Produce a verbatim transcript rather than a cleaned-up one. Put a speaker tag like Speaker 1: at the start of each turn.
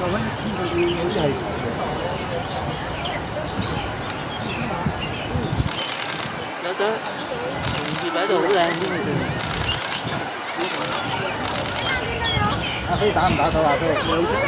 Speaker 1: 有得，葉喺度好靚添其實。阿飛打唔打到啊？飛兩隻。